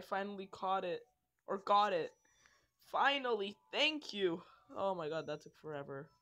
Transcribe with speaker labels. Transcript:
Speaker 1: finally caught it. Or got it. Finally, thank you. Oh my god, that took forever.